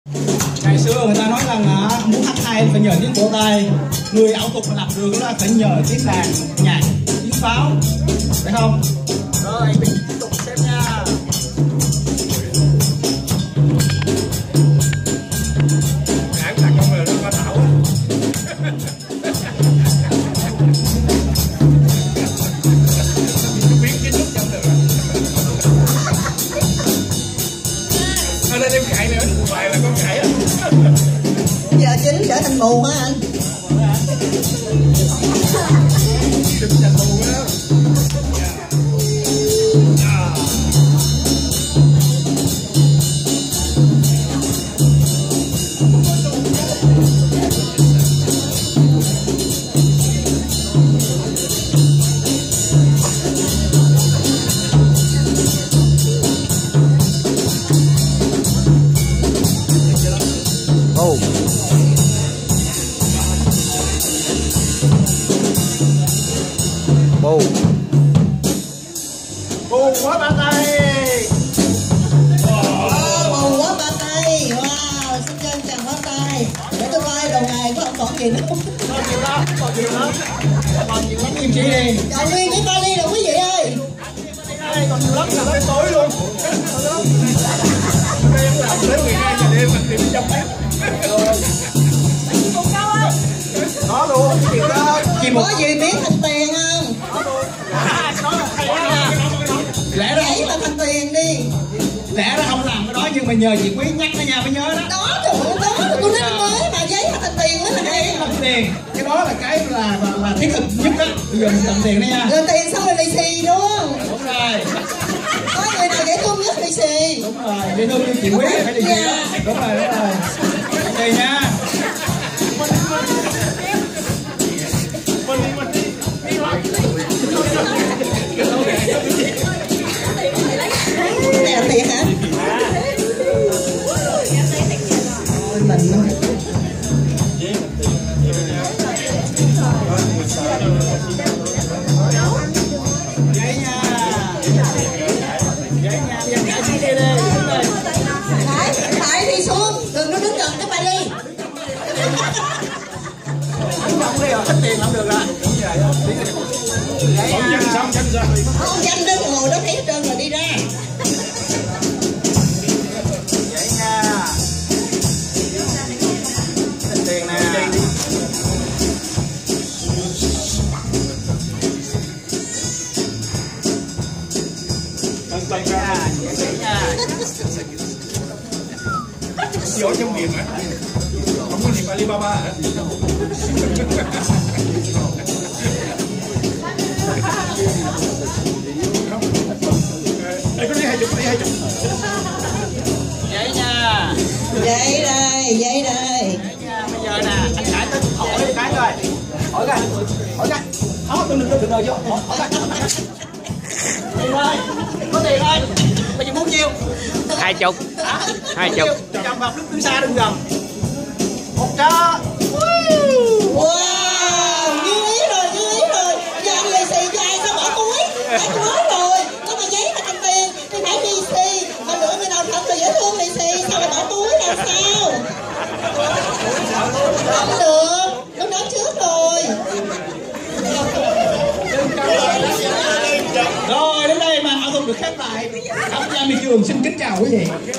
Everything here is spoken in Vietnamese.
Ngày xưa người ta nói rằng muốn hát hay phải nhờ tiếng cổ tay, người ảo thuật mà làm được đó phải nhờ tiếng đàn, nhạc, tiếng pháo, phải không? Rồi mình tiếp tục xem nha. Hãng là con người nó qua thảo á. Biến kiến thức trong được. Ở đây em cãi nữa, bài là con cãi á. Giờ chính trở thành mù hả anh? Chính thành mù đó. Bù quá ba tay. Bù quá ba tay. Wow, xin chân chào quá tay. Để tôi coi đầu ngày có còn gì nữa không? Còn nhiều lắm, còn nhiều lắm. Còn nhiều lắm em chị đi. Chào Nguyên với vali rồi quý vị ơi. Còn nhiều lắm, tới tối luôn. Đây em làm đến 12 giờ đêm mình tìm trong bếp. Đó luôn, chuyện đó. Có gì miếng thành tiền không? Lẽ ra Giấy mà thành tiền đi. lẽ ra không làm cái đó nhưng mà nhờ chị Quý nhắc đó nha, phải nhớ đó. Đó trời ơi, đó tôi nói mới mà giấy mà thành tiền mới thành Giấy thành tiền, cái đó là cái là thiết thực nhất đó. Bây giờ mình cầm tiền đó nha. rồi tiền xong rồi lì xì đúng không? Đúng rồi. Có người nào dễ thương nhất lì xì? Đúng rồi, dễ thương như chị Quý phải đi gì đó. Đúng rồi, đúng rồi. Tiền nha. Này là tiền hả? Ôi mình nó Giấy nha. Giấy nha, bây giờ thả xuống kia đi. Phải đi xuống, đừng có đứng gần các bạn đi. Không đi rồi, hết tiền không được rồi. Giấy nha. Không danh đứng ngồi đó thấy hết trơn rồi đi ra. Giấy nha. Hết tiền nè. Giấy nha, giấy nha. Vô trong miệng hả? Không có niệm Alibaba hả? Đây có đi 20, có đi 20. Giấy nha. Giấy đây, giấy đây. Giấy nha, bây giờ nè, anh Khải tới hỏi đi Khải coi. Hỏi coi, hỏi coi. Đó, tôi đừng rồi vô. Hỏi coi. Tiền ơi, có tiền ơi. Bây giờ muốn nhiêu? 20. Hả? 20. Chồng vào đứng xa đừng gần. 100. Wow, như ý rồi, như ý rồi. Giờ anh lì xì cho ai sao bỏ túi? Anh nói rồi, có mà giấy mà thành tiền thì phải lì xì. Mà lựa người nào thật là dễ thương lì xì, sao lại bỏ túi làm sao? Không được, lúc đó trước rồi. Rồi đến đây mà ảo thuật được khép lại. Ảo thuật Gia Minh Trường xin kính chào quý vị.